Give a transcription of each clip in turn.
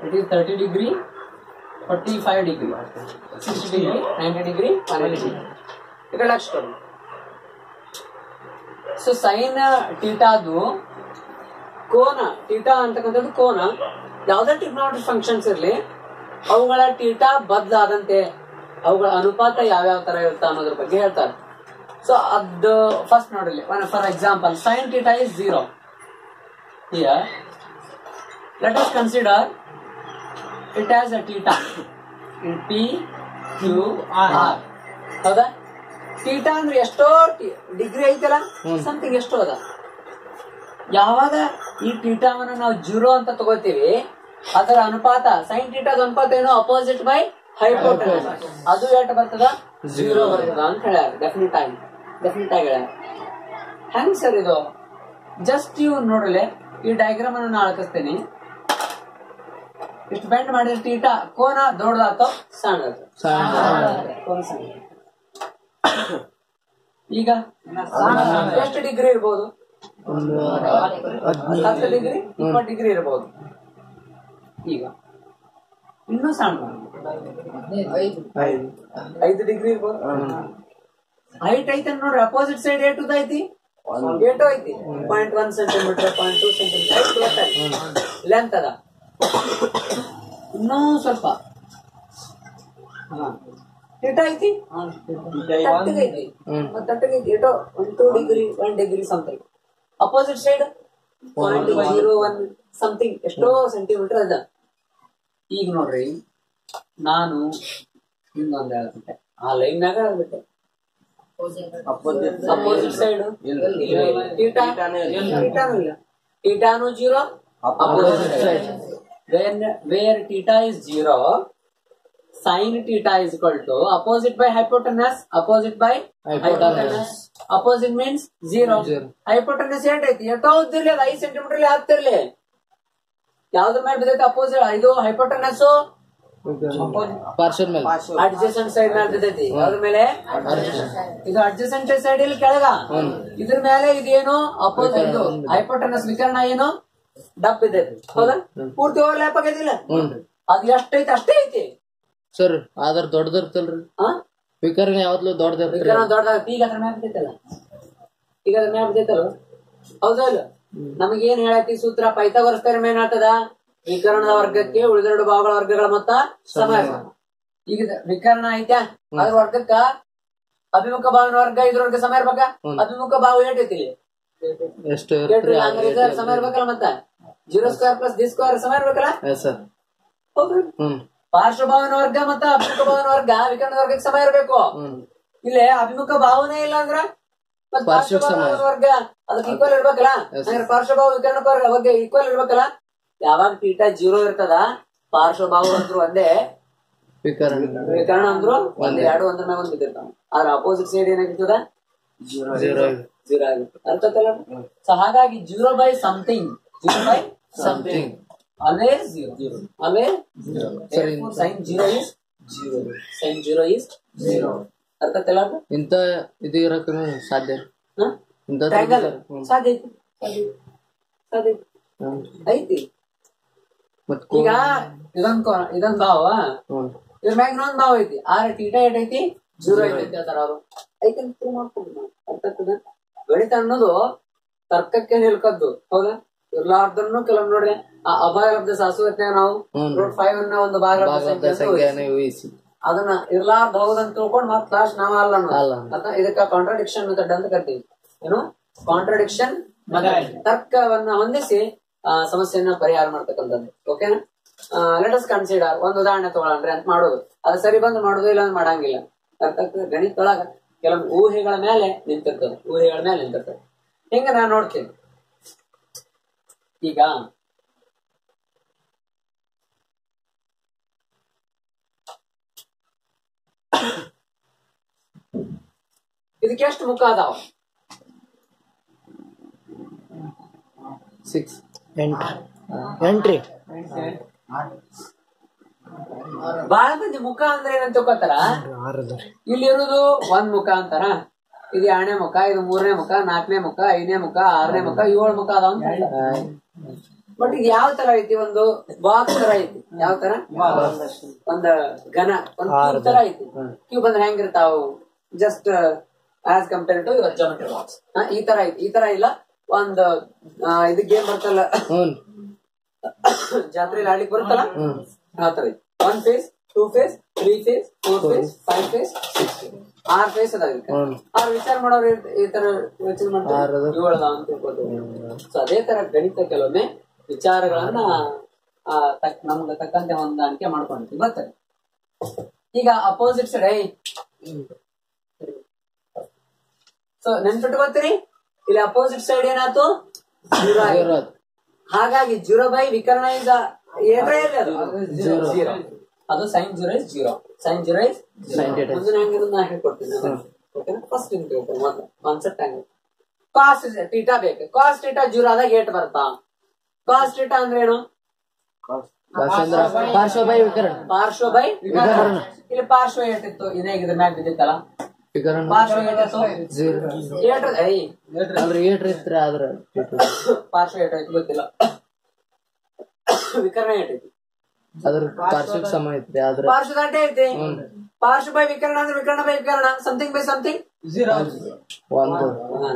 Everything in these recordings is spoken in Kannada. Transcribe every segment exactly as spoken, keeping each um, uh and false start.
It is thirty degree, forty-five degree, sixty degree, ninety degree, one hundred degree. ఇక్కడ లక్ష కొడు. ಸೊ ಸೈನ್ ಟೀಟಾದು ಕೋನ ಟೀಟಾ ಅಂತಕ್ಕಂಥದ್ದು ಕೋನ ಯಾವುದೇ ಟ್ರಿಗ್ನೋಮೆಟ್ರಿಕ್ ಫಂಕ್ಷನ್ಸ್ ಇರಲಿ ಅವುಗಳ ಟೀಟಾ ಬದಲಾದಂತೆ ಅವುಗಳ ಅನುಪಾತ ಯಾವ್ಯಾವ ತರ ಇರುತ್ತೆ ಅನ್ನೋದ್ರ ಬಗ್ಗೆ ಹೇಳ್ತಾರೆ. ಸೊ ಅದು ಫಸ್ಟ್ ನೋಡ್ರಿ, for example sine theta is zero. Here let us consider it has a theta in P Q R. ಹೌದಾ? ಟೀಟಾ ಅಂದ್ರೆ ಎಷ್ಟೋ ಡಿಗ್ರಿ ಐತಲ್ಲ, ಸಮಥಿಂಗ್ ಎಷ್ಟೋ ಅದ. ಯಾವಾಗ ಈ ಟೀಟಾವನ್ನು ನಾವು ಜೀರೋ ಅಂತ ತಗೋತೀವಿ, ಅದರ ಅನುಪಾತ ಸೈನ್ ಟೀಟಾದ ಅನುಪಾತ ಏನು? Opposite by hypotenuse. ಅದು ಎಷ್ಟು ಬರ್ತದ? ಜೀರೋ ಬರ್ತದ ಅಂತ ಹೇಳ್ಯಾರ. ಡೆಫಿನೆಟ್ ಆಗಿ ಡೆಫಿನೆಟ್ ಆಗಿ ಹೇಳ್ಯಾರ. ಹೆಂಗ್ ಸರ್ ಇದು? ಜಸ್ಟ್ ಇವ್ ನೋಡ್ರಲೆ, ಈ ಡಯಾಗ್ರಾಮ್ ಅನ್ನು ನಾನು ಅಳಕಿಸ್ತೇನೆ. ಇಷ್ಟು ಬೆಂಡ್ ಮಾಡಿದ್ರೆ ಟೀಟಾ ಕೋನ ದೊಡ್ಡದಾತೋ ಸಣ್ಣ ಕೋನ ಸಣ್ಣ. ಈಗ ಎಷ್ಟು ಡಿಗ್ರಿ ಇರ್ಬೋದು? ಹತ್ತು ಡಿಗ್ರಿ, ಇಪ್ಪತ್ತು ಡಿಗ್ರಿ ಇರ್ಬೋದು. ಈಗ ಇನ್ನೂ ಸಣ್ಣ ಐದು ಡಿಗ್ರಿ ಇರ್ಬೋದು. ಹೈಟ್ ಐತೆ ನೋಡ್ರಿ, ಅಪೋಸಿಟ್ ಸೈಡ್ ಏಟು ಐತಿ, ಏಟು ಐತಿ point one centimetre, point two centimetre length ಅದ. ಇನ್ನೂ ಸ್ವಲ್ಪ ಏಟ ಐತಿ, ತಟ್ಟಗೈತಿ ತಟ್ಟಗೈತಿ ಏಟೋ one two degree, one degree something. Opposite side point zero one something ಎಷ್ಟೋ ಸೆಂಟಿಮೀಟರ್ ಅದ. ಈಗ ನೋಡ್ರಿ, ನಾನು ಇನ್ನೊಂದು ಹೇಳ್ಬಿಟ್ಟೆ, ಆ ಲೈನ್ ಮ್ಯಾಗ ಹೇಳ್ಬಿಟ್ಟೆ ಅಪೋಸಿಟ್ ಸೈಡ್ ಟೀಟಾನು zero, opposite side where theta is zero, sin theta is equal to opposite by hypotenuse, opposite by hypotenuse. Opposite means zero. Hypotenuse ಏಟ್ ಐತಿ? ಎಷ್ಟೋ ಉದ್ದಿರ್ಲಿ, ಅದು ಐದು ಸೆಂಟಿಮೀಟರ್ ಆಗ್ತಿರ್ಲಿ. ಯಾವ್ದ್ರ ಮೇಲೆ ಬಿದ್ದೈತಿ? ಅಪೋಸಿಟ್ ಇದು ಹೈಪೋಟೆನಸ್ ಅಡ್ಜಸೆಂಟ್ ಸೈಡ್ ಮೇಲೆ ಬಿದ್ದೈತಿ. ಯಾವ್ದ್ರ ಮೇಲೆ? ಇದು ಅಡ್ಜಸೆಂಟ್ ಸೈಡ್ ಇಲ್ಲಿ ಕೆಳಗ, ಇದ್ರ ಮೇಲೆ ಇದೇನು ಅಪೋಸಿಟ್ ಹೈಪೋಟೆನಸ್ ವಿಕರ್ಣ ಏನು ಡಬ್ ಬಿದ್ದೈತಿ. ಹೌದಾ? ಪೂರ್ತಿ ಓವರ್ಲ್ಯಾಪ್ ಆಗೈತಿಲ್ಲ, ಅದು ಎಷ್ಟೈತಿ ಅಷ್ಟೇ ಐತಿ ಸರ್. ಆದ್ರ ದೊಡ್ಡದಿರ್ತಲ್ರಿ ವಿಕರ್ಣ, ಯಾವ್ದು ದೊಡ್ಡದಿರ್ತಲ್ಲ. ಈಗ ಅದ್ರ ಮ್ಯಾಪ್ ಬಿದ್ದೈತಲ್ಲ, ಈಗ ಅದ್ರ ಮ್ಯಾಪ್ ಬಿದ್ದೈತಲ್ಲ. ಹೌದಾ? ನಮಗೇನ್ ಹೇಳತಿ ಸೂತ್ರ? ಪೈಥಾಗೋರಸ್ ಥಿಯರಮ್ ಏನ್ ಹೇಳ್ತದ? ವಿಕರ್ಣದ ವರ್ಗಕ್ಕೆ ಉಳಿದೆರಡು ಭಾಗಗಳ ವರ್ಗಗಳ ಮೊತ್ತ ಸಮ. ಈಗ ವಿಕರ್ಣ ಐತ್ಯಾ, ಅದ್ರ ವರ್ಗಕ್ಕ ಅಭಿಮುಖ ಭಾವನ ವರ್ಗ ಇದ್ರವರ್ಗ ಸಮ ಇರ್ಬೇಕ. ಅಭಿಮುಖ ಭಾವ ಏಟೈತಿ? ಎಷ್ಟು ಸಮ ಇರ್ಬೇಕಲ್ಲ. ಮತ್ತ zero square plus D square ಸಮ ಇರ್ಬೇಕಲ್ಲ. ಹೌದು. ಪಾರ್ಶ್ವಭಾವನ ವರ್ಗ ಮತ್ತ ಅಭಿಮುಖ ಭಾವನ ವರ್ಗ ವಿಕರ್ಣದ ವರ್ಗಕ್ಕೆ ಸಮ ಇರಬೇಕು. ಇಲ್ಲೇ ಅಭಿಮುಖ ಭಾವನೆ ಇಲ್ಲ ಅಂದ್ರ ಪಾರ್ಶ್ವಭಾವನ ವರ್ಗ ಅದಕ್ಕೆ ಈಕ್ವಲ್ ಇರ್ಬೇಕಲ್ಲ. ಪಾರ್ಶ್ವಭಾವ ವಿಕರ್ಣ ವರ್ಗ ಈಕ್ವಲ್ ಇರ್ಬೇಕಲ್ಲ. ಯಾವಾಗ ಟೀಟಾ ಜೀರೋ ಇರ್ತದ, ಪಾರ್ಶ್ವಭಾವ ಅಂದ್ರು ಒಂದೇ, ವಿಕರ್ಣ ವಿಕರ್ಣ ಅಂದ್ರು ಒಂದೇ, ಎರಡು ಒಂದ್ರ ಮ್ಯಾಗ ಒಂದ್ ಬಿದ್ದಿರ್ತಾವ. ಆದ್ರ ಅಪೋಸಿಟ್ ಸೈಡ್ ಏನಾಗಿರ್ತದ? ಜೀರೋ ಜೀರೋ ಆಗಿರ್ತದೆ. ಅರ್ಥ ಆಯ್ತಲ್ಲ? ಸೊ ಹಾಗಾಗಿ zero by something, zero by something always zero, zero always zero. Therefore sin zero is zero, sin zero is zero. ಅರ್ಥ ಆಯ್ತಲ್ಲ? ಇಂತ ಇದು ಇರಕ ಸಾಧ್ಯ ಟ್ರಯಾಂಗಲ್ ಸಾಧ್ಯ ಐತಿ, ಸಾಧ್ಯ ಐತಿ. ಈಗ ಇದೊಂದ್ ಇದೊಂದ್ ಭಾವ, ಇದ್ರ ಮ್ಯಾಗ ಇನ್ನೊಂದ್ ಭಾವ ಐತಿ. ಆರ್ ಟೀಟಾ ಏಟ್ ಐತಿ? ಜೀರೋ ಐತಿ ಅಂತಾರ ಅವ್ರು. ಐತಿ ಅಂತ ಪ್ರೂವ್ ಮಾಡ್ಕೊಂಡು ಅರ್ಥ ಆಗ್ತದ? ಗಣಿತ ಅನ್ನೋದು ತರ್ಕಕ್ಕೆ ನಿಲ್ಕದ್ದು. ಹೌದಾ? ಎಲ್ಲಾರ್ದನ್ನು ಕೆಲವ್ ನೋಡ್ರಿ, ಆ ಅಭಾಗಲಬ್ಧ ಶಾಶ್ವತ ನಾವು ರೂಟ್ ಫೈವ್ ಅನ್ನ ಒಂದು ಭಾಗಲಬ್ಧ ಅದನ್ನ ಇರ್ಲಾರ್ದ ಹೌದಂತ ತಿಳ್ಕೊಂಡ್ ಮತ್ ಲಾಸ್ಟ್ ನಾವ್ ಅಲ್ಲ ಅನ್ನೋದು. ಇದಕ್ಕ ಕಾಂಟ್ರಾಡಿಕ್ಷನ್ ಮೆಥಡ್ ಅಂತ ಕರಿತೀವಿ. ಏನು? Contradiction method. ತರ್ಕವನ್ನ ಹೊಂದಿಸಿ ಆ ಸಮಸ್ಯೆಯನ್ನ ಪರಿಹಾರ ಮಾಡ್ತಕ್ಕಂಥದ್ದು. ಓಕೆನಾ? ಲೆಟ್ ಅಸ್ ಕನ್ಸಿಡರ್ ಒಂದು ಉದಾಹರಣೆ ತಗೊಳ್ರಿ ಅಂತ ಮಾಡೋದು. ಅದು ಸರಿ ಬಂದು ಮಾಡೋದು, ಇಲ್ಲ ಅಂದ್ರೆ ಮಾಡಂಗಿಲ್ಲ. ಅರ್ಥ ಆಗ್ತದೆ? ಗಣಿತೊಳಗ ಕೆಲವೊಂದು ಊಹೆಗಳ ಮೇಲೆ ನಿಂತಿರ್ತದೆ, ಊಹೆಗಳ ಮೇಲೆ ನಿಂತಿರ್ತದೆ. ಹಿಂಗ ನಾನ್ ನೋಡ್ತೀನಿ. ಈಗ ಇದಕ್ಕೆ ಎಷ್ಟು ಮುಖ ಅದಾವ? Six entry. ಬಹಳ ಮಂದಿ ಮುಖ ಅಂದ್ರೆ ಏನಂತ ತಿಳ್ಕೊತಾರ, ಇಲ್ಲಿ ಇರುದು ಒಂದ್ ಮುಖ ಅಂತಾರ. ಇದು ಎರಡನೇ ಮುಖ, ಇದು ಮೂರನೇ ಮುಖ, ನಾಲ್ಕನೇ ಮುಖ, ಐದನೇ ಮುಖ, ಆರನೇ ಮುಖ, ಏಳು ಮುಖ ಅದಾವ. ಬಟ್ ಈಗ ಯಾವ ತರ ಐತಿ, ಒಂದು ಬಾಕ್ಸ್ ತರ ಐತಿ. ಯಾವ ತರ? ಒಂದ್ ಘನ ಒಂದ್ ಕ್ಯೂಬ್ ತರ ಐತಿ. ಕ್ಯೂಬ್ ಅಂದ್ರೆ ಹೆಂಗಿರ್ತಾವ? Just as compare to your geometry box. ಈ ತರ ಐತಿ. ಈ ತರ ಇಲ್ಲ. ಒಂದ್ ಇದು ಗೇಮ್ ಬರ್ತಲ್ಲ, ಜಾತ್ರೆಯಲ್ಲಿ ಆಡ್ಲಿಕ್ಕೆ ಬರುತ್ತಲ್ಲ, ಆ ತರ ಐತಿ. One face, two face, three face, four face, five face, six face, ಆರ್ ಫೇಸ್ ಅದಾವ. ಆರ್ ವಿಚಾರ ಮಾಡೋರು ಈ ತರ ಯೋಚನೆ ಮಾಡ್ತಾರೆ, ಏಳದ ಅಂತ ತಿಳ್ಕೊತೀವಿ. ಸೊ ಅದೇ ತರ ಗಣಿತ ಕೆಲವೊಮ್ಮೆ ವಿಚಾರಗಳನ್ನ ನಮ್ಗೆ ತಕ್ಕಂತೆ ಹೊಂದಾಣಿಕೆ ಮಾಡ್ಕೊಂಡಿರ್ತೀವಿ. ಬರ್ತದೆ. ಈಗ ಅಪೋಸಿಟ್ ಸೈಡ್, ಸೊ ನೆನ್ಪಿಟ್ಕೊತೀರಿ, ಇಲ್ಲಿ ಅಪೋಸಿಟ್ ಸೈಡ್ ಏನಾಯ್ತು? ಜೀರೋ. ಹಾಗಾಗಿ ಜೀರೋ ಬೈ ವಿಕರ್ಣ ಇಸ್ ಏನ್ರ ಇರಲಿ ಅದು ಜೀರೋ. ಅದು sine zero is zero. Sine zero is ಮುಂದಿನ ಹೆಂಗಿರೋದು ನಾ ಹೇಳ್ಕೊಡ್ತೀನಿ. ಓಕೆನಾ? ಫಸ್ಟ್ ಮೊದಲು ಕಾನ್ಸೆಪ್ಟ್ ಹೆಂಗ, ಕಾಸ್ ಟೀಟಾ ಬೇಕು. ಕಾಸ್ ಟೀಟಾ ಜೀರೋ ಆದಾಗ ಏಟ್ ಬರ್ತಾ? ಕಾಸ್ ಟೀಟಾ ಅಂದ್ರೆ ಏನು? ಪಾರ್ಶ್ವ ಬೈ ವಿಕರ್ಣ. ಪಾರ್ಶ್ವ ಬೈ ವಿಕರ್ಣ. ಇಲ್ಲಿ ಪಾರ್ಶ್ವ ಏಟ್ ಇತ್ತು, ಇದೇ ಇದ್ರ ಮ್ಯಾಗ ಬಿದ್ದಿತ್ತಲ್ಲ. ಪಾರ್ಶ್ವ ಏಟಿತ್ತು ಏಟ್ ಏಟ್ ಇತ್ತು, ಆದ್ರ ಪಾರ್ಶ್ವ ಏಟ್ ಆಯ್ತು ಗೊತ್ತಿಲ್ಲ. ವಿಕರ್ಣ ಏಟೈತಿ? ಅದ್ರ ಪಾರ್ಶ್ವಕ್ಕೆ ಸಮ ಐತಿ. ಆದ್ರ ಪಾರ್ಶ್ವದ ಅಡ್ಡೆ ಐತಿ. ಪಾರ್ಶ್ವ ಬೈ ವಿಕರ್ಣ ಅಂದ್ರೆ ವಿಕರ್ಣ ಬೈ ವಿಕರ್ಣ. ಸಮಥಿಂಗ್ ಬೈ ಸಮಥಿಂಗ್ ಒಂದು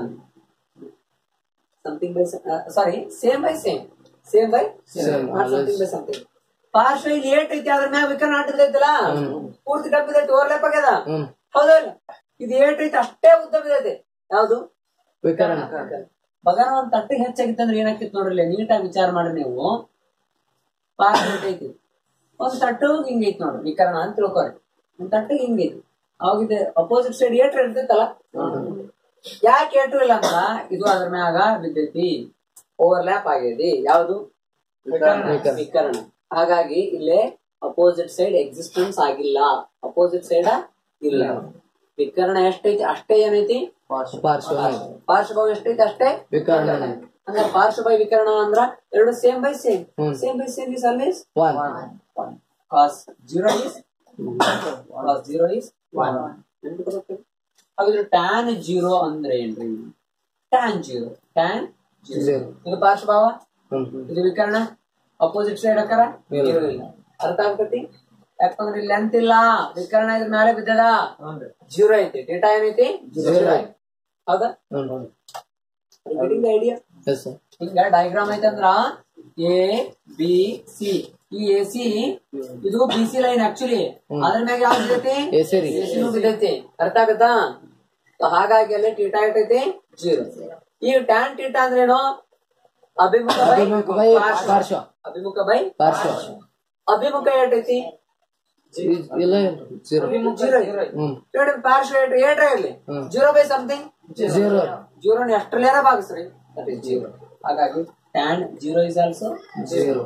something by sorry same by same. Same by something by something. ಪಾರ್ಶ್ವ ಇಲ್ಲಿ ಏಟ್ ಐತಿ, ಅದ್ರ ಮ್ಯಾಗ ವಿಕರ್ಣ ಅಡ್ಡದೈತಲ್ಲ, ಪೂರ್ತಿ ಡಬ್ಬಿದೈತಿ, ಓವರ್ಲ್ಯಾಪ್ ಆಗ್ಯದ. ಹೌದಲ್ಲ? ಇದು ಏಟ್ ಐತಿ ಅಷ್ಟೇ ಉದ್ದ ಬಿದ್ದೈತಿ. ಯಾವ್ದು? ವಿಕರ್ಣ. ಬಗನ ಒಂದ್ ತಟ್ಟಿಗೆ ಹೆಚ್ಚಾಗಿತ್ತಂದ್ರೆ ಏನಾಕಿತ್ತು ನೋಡ್ರಿ, ನೀಟಾಗಿ ವಿಚಾರ ಮಾಡ್ರಿ ನೀವು. ಪಾರ್ಶ್ವ ಏಟ್ ಐತಿ, ಒಂದ್ ತಟ್ಟು ಹಿಂಗೈತಿ ನೋಡ್ರಿ, ವಿಕರ್ಣ ಅಂತ ತಿಳ್ಕೊರಿ. ಒಂದ್ ತಟ್ಟಿಗೆ ಹಿಂಗೈತಿ, ಅವಾಗಿದೆ ಅಪೋಸಿಟ್ ಸೈಡ್ ಏಟ್ರ ಇರ್ತೈತಲ್ಲ. ಯಾಕೆ ಏಟು ಇಲ್ಲ ಅಂದ್ರ ಇದು ಅದ್ರ ಮ್ಯಾಗ ಬಿದ್ದೈತಿ, ಓವರ್ಲ್ಯಾಪ್ ಆಗೈತಿ. ಯಾವ್ದು? ವಿಕರ್ಣ. ಹಾಗಾಗಿ ಇಲ್ಲೇ ಅಪೋಸಿಟ್ ಸೈಡ್ ಎಕ್ಸಿಸ್ಟೆನ್ಸ್ ಆಗಿಲ್ಲ, ಅಪೋಸಿಟ್ ಸೈಡ್ ಇಲ್ಲ. ವಿಕರ್ಣ ಎಷ್ಟೈತಿ ಅಷ್ಟೇ ಏನೈತಿ? ಪಾರ್ಶ್ವ. ಪಾರ್ಶ್ವ ಎಷ್ಟೈತಿ ಅಷ್ಟೇ ವಿಕರ್ಣ. ಅಂದ್ರೆ ಪಾರ್ಶ್ವ ಬೈ ವಿಕರ್ಣ ಅಂದ್ರ ಎರಡು same by same. Same by same is always one. Cos zero is cos zero is one. ಹಾಗಾದ್ರೆ ಟ್ಯಾನ್ ಜೀರೋ ಅಂದ್ರೆ ಏನ್ರಿ? Tan zero, tan zero. ಇದು ಪಾರ್ಶ್ವಭಾವ, ಇದು ವಿಕರ್ಣ. ಅಪೋಸಿಟ್ ಸೈಡ್ ಹಾಕಾರ ಜೀರೋ ಇಲ್ಲ. ಅರ್ಥ ಆಗ್ತೈತಿ? ಯಾಕಂದ್ರೆ ಇಲ್ಲಿ ಲೆಂತ್ ಇಲ್ಲ, ವಿಕರ್ಣ ಇದ್ರ ಮೇಲೆ ಬಿದ್ದದ, ಜೀರೋ ಐತಿ. ಡೇಟಾ ಏನೈತಿ? ಜೀರೋ ಐತಿ. ಹೌದಾ? ಐಡಿಯಾ? ಹಿಂಗ ಡಯಾಗ್ರಾಮ್ ಐತೆ ಅಂದ್ರ ಎ ಬಿ ಸಿ. ಈ ಎ ಸಿ ಇದು ಬಿ ಸಿ ಲೈನ್ ಆಕ್ಚುಲಿ. ಅದ್ರ ಮ್ಯಾಗ ಯಾವ್ದು ಬಿದ್ದೈತಿ? ಎಸಿನೂ ಬಿದ್ದೈತಿ. ಅರ್ಥ ಆಗತ್ತಾ? ಹಾಗಾಗಿ ಅಲ್ಲಿ ಟೀಟಾ ಐತೈತಿ ಜೀರೋ. ಈ ಟ್ಯಾನ್ ಟೀಟಾ ಅಂದ್ರೇನು? ಅಭಿಮುಖ ಬೈ ಪಾರ್ಶ್ವ. ಅಭಿಮುಖ ಬೈ ಪಾರ್ಶ್ವ. ಅಭಿಮುಖ ಏಟೈತಿ? ಪಾರ್ಶ್ವ ಏಟ್ರ ಇರ್ಲಿ, ಜೀರೋ ಬೈ ಸಮಥಿಂಗ್ ಜೀರೋ. ಜೀರೋನ ಎಷ್ಟರಲ್ಲಾರ ಭಾಗಿಸ್ರಿ, ದಟ್ ಇಸ್ ಜೀರೋ. ಹಾಗಾಗಿ tan zero is also zero.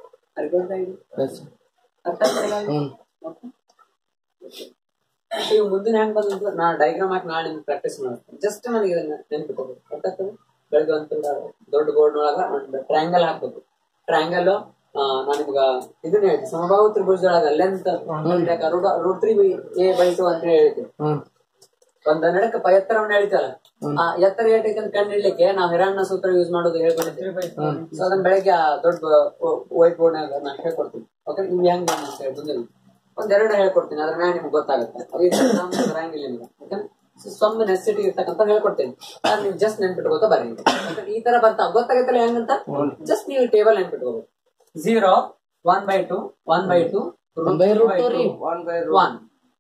ಮುಂದಿನ ಹೆಂಗ್ ಬಂದ ನಾ ಡಯಾಗ್ರಾಮ್ ಹಾಕಿ ನಾಳೆ ನಿಮ್ಗೆ ಪ್ರಾಕ್ಟೀಸ್ ಮಾಡ್ತೀನಿ. ಜಸ್ಟ್ ನನಗೆ ಇದನ್ನ ನೆನ್ಪಿಟ್ಕೋಬೇಕು. ಅರ್ಥಾಗ್ತದೆ? ಬೆಳಗ್ಗೆ ಒಂದು ದೊಡ್ಡ ಬೋರ್ಡ್ ಒಳಗ ಒಂದು ಟ್ರಯಾಂಗಲ್ ಹಾಕ್ಬೇಕು. ಟ್ರಯಾಂಗಲ್ ನಾನ್ ನಿಮ್ಗ ಇದನ್ನ ಹೇಳ್ತೀನಿ, ಸಮಬಾಹು ತ್ರಿಭುಜದೊಳಗ length root three A by two ಅಂತ ಹೇಳಿದ್ವಿ. ಒಂದ್ ನಡಕ ಎತ್ತರವನ್ನ ಹೇಳ್ತಲ್ಲ, ಆ ಎತ್ತರ ಏಟೈತೆ ಅಂತ ಕಂಡು ಹಿಡ್ಲಿಕ್ಕೆ ನಾವ್ ಹಿರಣ್ಣ ಸೂತ್ರ ಯೂಸ್ ಮಾಡೋದು ಹೇಳ್ಕೊಂಡಿದ್ದೀವಿ. ಸೊ ಅದನ್ನ ಬೆಳಗ್ಗೆ ದೊಡ್ಡ ವೈಟ್ ಬೋರ್ಡ್ ನಾಗ ನಾನು ಹೇಳ್ಕೊಡ್ತೀನಿ. ಓಕೆ, ನಿಮ್ಗೆ ಹೆಂಗ್ ಅಂತ ಹೇಳಿ ಮುಂದೆ ಒಂದೆರಡು ಹೇಳ್ಕೊಡ್ತೀನಿ. ಅದ್ರ ಮ್ಯಾಗ ನಿಮ್ಗೆ ಗೊತ್ತಾಗುತ್ತೆ. ಬರಂಗಿಲ್ಲ ನಿಮ್ಗೆ. ಓಕೆ, ಸಮ್ ನೆಸೆಸಿಟಿ ಇರ್ತಕ್ಕಂತ ಹೇಳ್ಕೊಡ್ತೇನೆ. ನೀವು ಜಸ್ಟ್ ನೆನ್ಪಿಟ್ಕೋತ ಬರೀ. ಈ ತರ ಬರ್ತಾ ಗೊತ್ತಾಗತ್ತಲ್ಲ ಹೆಂಗಂತ. ಜಸ್ಟ್ ನೀವು ಟೇಬಲ್ ನೆನ್ಪಿಟ್ಕೋಬೇಕು. Zero, one by two, one by two, one by one.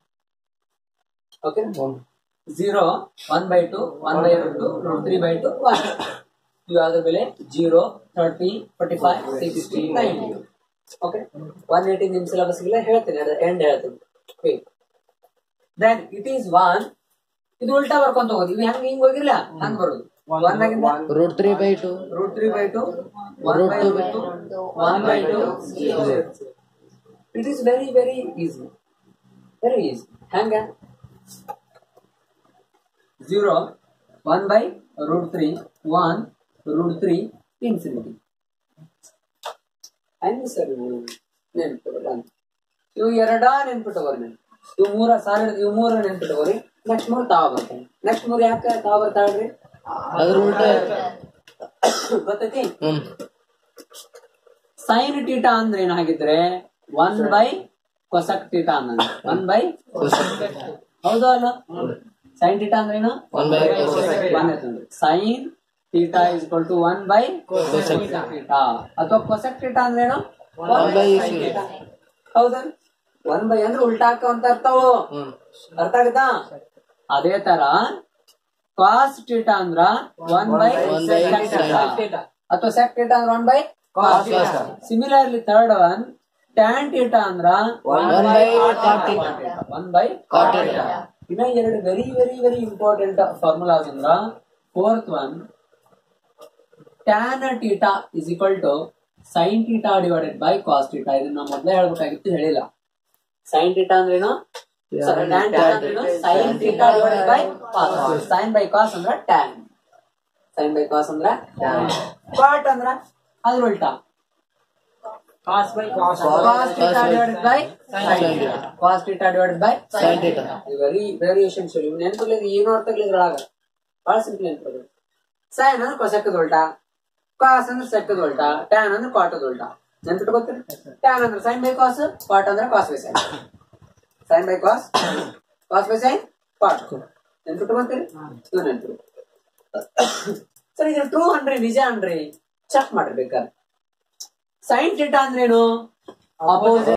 Okay, zero, one by two, one by root two, root three by two, one. ಇವಾದ್ರ ಬೆಲೆ zero, thirty, forty five, sixty, ninety. Okay, one eighty ನಿಮ್ ಸಿಲೆಬಸ್ ಹೇಳ್ತೀನಿ, ಅದ್ರ ಎಂಡ್ ಹೇಳ್ತೀನಿ. Then it is one. ಇದು ಉಲ್ಟಾ ಬರ್ಕೊಂತ ಹೋಗೋದು. ಇದು ಹೆಂಗ್ ಹಿಂಗ್ ಹೋಗಿರ್ಲ ಹಂಗ್ ಬರೋದು. ಒನ್ ಆಗಿಂದ root three by two, root three by two, one by two, one by two. It is very very easy, very easy. ಹೆಂಗ? Zero, one by root three, one root three, infinity. ಹಂಗೆ ಸರ್ ನೆನ್ಪಿಟ್ಕೊಳ್ಳ. ಇವು ಎರಡ ನೆನ್ಪಿಟ್ಟವ್ರಿ. ನೀವು ಇವು ಮೂರ ಸಾವಿರ ಇವು ಮೂರ ನೆನ್ಪಿಟ್ಟವ್ರಿ. ನೆಕ್ಸ್ಟ್ ಮೂರ್ ತಾವ ಬರ್ತೇನೆ. ನೆಕ್ಸ್ಟ್ ಮೂರ್ ಯಾಕೆ ತಾವ ಬರ್ತಾಳ್ರಿ? ಅದ್ರ ಉಲ್ಟಾ ಗೊತ್ತೈತಿ? ಸೈನ್ ಟೀಟಾ ಅಂದ್ರೆ ಏನಾಗಿದ್ರೆ ಒನ್ ಬೈ ಕೊಸಕ್ ಟೀಟಾ ಅನ್ನಂದ್ರೆ ಒನ್ ಬೈ ಹೌದು ಅಲ್ಲ ಸೈನ್ ಟೀಟಾ ಅಂದ್ರೆ ಏನು one by sine theta is equal to one by theta ಅಥವಾ ಕೊಸಕ್ ಟೀಟಾ ಅಂದ್ರೆ ಏನು ಒನ್ ಬೈ ಹೌದಾ ಒನ್ ಬೈ ಅಂದ್ರೆ ಉಲ್ಟಾಕ ಅಂತ ಅರ್ಥವು ಅರ್ಥ ಆಗತ್ತಾ ಅದೇ ತರ ಕಾಸ್ ಟೀಟಾ ಅಂದ್ರ ಒನ್ ಬೈ ಅಥವಾ ಸೆಕ್ ಟೀಟಾ ಅಂದ್ರೆ one by similarly third one tan theta ಅಂದ್ರ ಒನ್ ಬೈ ಇನ್ನ ಎರಡು very very very important formulas ಅಂದ್ರ fourth one tan theta is equal to sine theta divided by cos theta. ಇದನ್ನ ಮೊದಲೇ ಹೇಳ್ಬೇಕಾಗಿತ್ತು, ಹೇಳಿಲ್ಲ. ಸೈನ್ ಟೀಟಾ ಅಂದ್ರೇನು? Sine theta divided by cos. Sine by cos ಅಂದ್ರ ಟ್ಯಾನ್, ಸೈನ್ ಬೈ ಕಾಸ್ ಅಂದ್ರ ಕಾಟ್ ಅಂದ್ರ ಅದ್ರ ಉಲ್ಟಾ cos by cos. Cos theta divided by sine theta. Cos theta divided by sine theta. Very variation ಶುರು. ಇವ್ ನೆನಪಿಲ್ಲ, ಏನು ಅರ್ಥ ಆಗಿಲ್ಲ ಇದ್ರೊಳಗ. ಬಹಳ ಸಿಂಪಲ್ ನೆನಪಿಲ್ಲ. ಸೈನ್ ಅಂದ್ರೆ ಕೊಸೆಕ್ಕದ ಉಲ್ಟಾ, ಕಾಸ್ ಅಂದ್ರೆ ಸೆಕ್ಕದ ಉಲ್ಟಾ, ಟ್ಯಾನ್ ಅಂದ್ರೆ ಕಾಟದ ಉಲ್ಟಾ. ನೆನ್ಪಿಟ್ಕೋತೀರಿ? ಟ್ಯಾನ್ ಅಂದ್ರೆ ಸೈನ್ ಬೈ ಕಾಸ್, ಕಾಟ್ ಅಂದ್ರೆ cos by sine. Sine by cos, cos by sine, cot. ನೆನ್ಪಿಟ್ಕೋತೀರಿ? ಇದು ನೆನ್ಪಿಟ್ಟು. ಸರ್ ಇದು ಟ್ರೂ ಅನ್ರಿ, ನಿಜ ಅನ್ರಿ, ಚೆಕ್ ಮಾಡ್ರಿ ಬೇಕಾದ್ರೆ. ಸೈನ್ ಥೀಟಾ ಅಂದ್ರೇನು? ಅಪೋಸಿಟ್